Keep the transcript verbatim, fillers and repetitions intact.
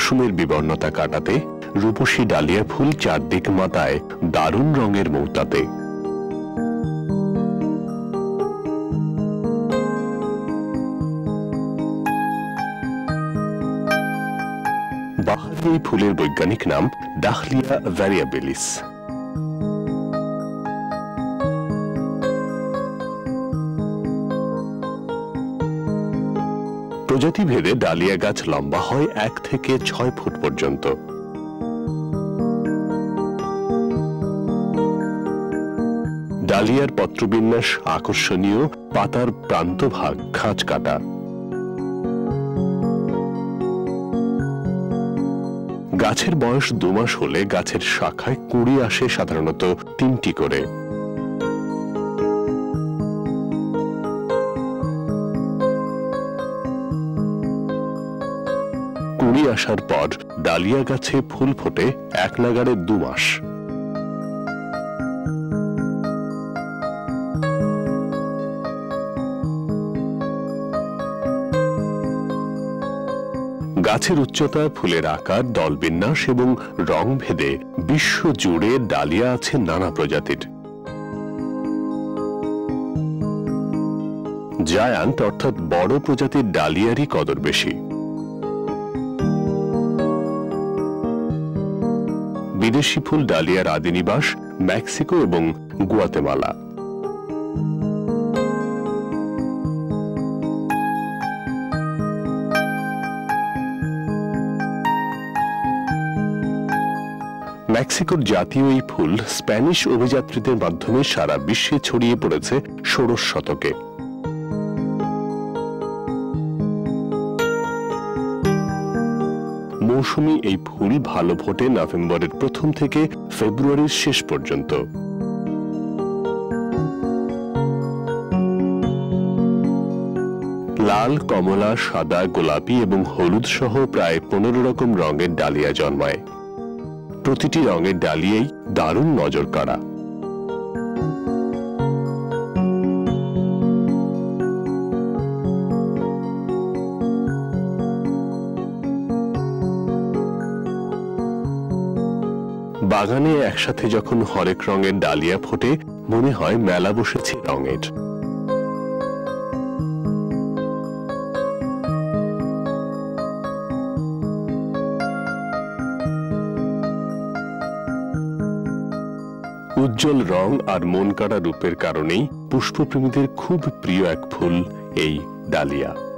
মৌসুমের বিবর্ণতা কাটাতে রূপসী ডালিয়া ফুল চারদিক মাতায় দারুণ রঙের মৌতাতে। বাহারি এই ফুলের বৈজ্ঞানিক নাম ডাহলিয়া ভ্যারিয়াবিলিস। প্রজাতিভেদে ডালিয়া গাছ লম্বা হয় এক থেকে ছয় ফুট পর্যন্ত। ডালিয়ার পত্রবিন্যাস আকর্ষণীয়, পাতার প্রান্তভাগ খাঁজ কাটা। গাছের বয়স দু মাস হলে গাছের শাখায় কুঁড়ি আসে সাধারণত তিনটি করে। কুঁড়ি আসার পর ডালিয়া গাছে ফুল ফোটে এক নাগাড়ে দু মাস। গাছের উচ্চতা, ফুলের আকার, দলবিন্যাস এবং রং ভেদে বিশ্ব জুড়ে ডালিয়া আছে নানা প্রজাতির। জায়ান্ট অর্থাৎ বড় প্রজাতির ডালিয়ারই কদর বেশি। বিদেশি ফুল ডালিয়ার আদিনিবাস মেক্সিকো এবং গুয়াতেমালা। মেক্সিকোর জাতীয় এই ফুল স্প্যানিশ অভিযাত্রীদের মাধ্যমে সারা বিশ্বে ছড়িয়ে পড়েছে ষোড়শ শতকে। মৌসুমী এই ফুল ভালো ফোটে নভেম্বরের প্রথম থেকে ফেব্রুয়ারির শেষ পর্যন্ত। লাল, কমলা, সাদা, গোলাপি এবং হলুদ সহ প্রায় পনেরো রকম রঙের ডালিয়া জন্মায়। প্রতিটি রঙের ডালিয়াই দারুণ নজর কাড়া। বাগানে একসাথে যখন হরেক রঙের ডালিয়া ফোটে মনে হয় মেলা বসেছে রঙের। উজ্জ্বল রং আর মন কাড়া রূপের কারণেই পুষ্পপ্রেমীদের খুব প্রিয় এক ফুল এই ডালিয়া।